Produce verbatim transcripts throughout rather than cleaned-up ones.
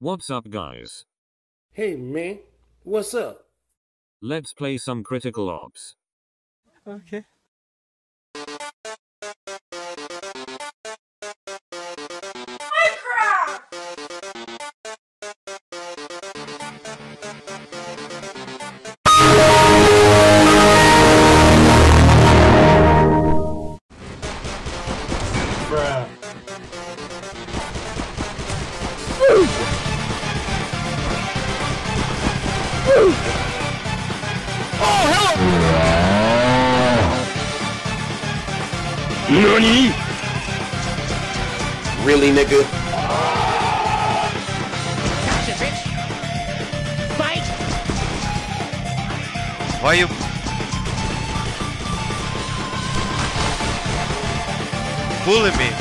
What's up, guys? Hey man, what's up? Let's play some Critical Ops. Okay. Bruh. NANI?! Really, nigga? Gotcha, bitch! Fight! Why you... bullying me?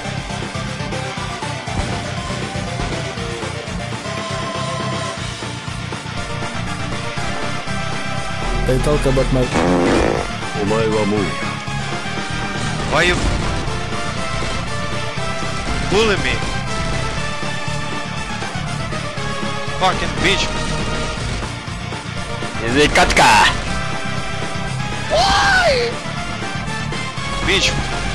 They talk about my... お前はもう Why you... bullying me? Fucking bitch. 全然勝つか Bitch.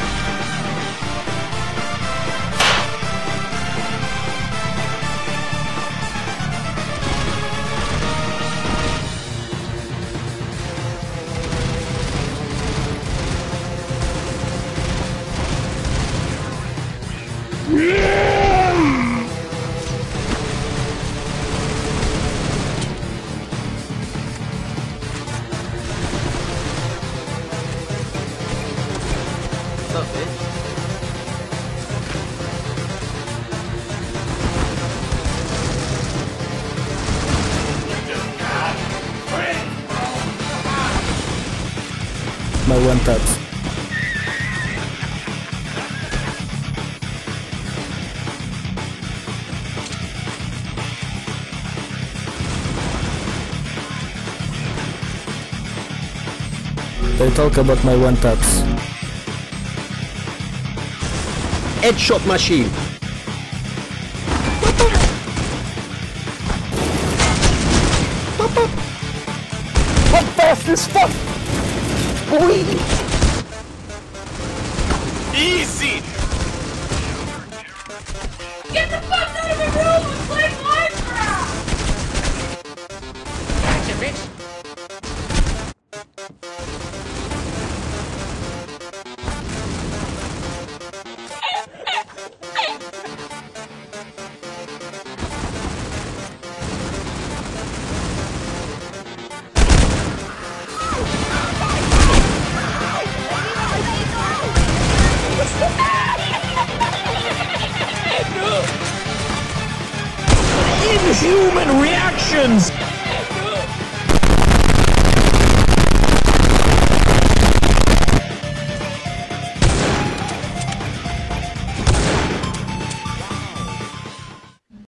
What's up, bitch? My one touch. They talk about my one taps. Headshot machine. What fast as fuck? Boy! Easy! Get the fuck out of the room and play Minecraft! Gotcha, bitch! Inhuman reactions!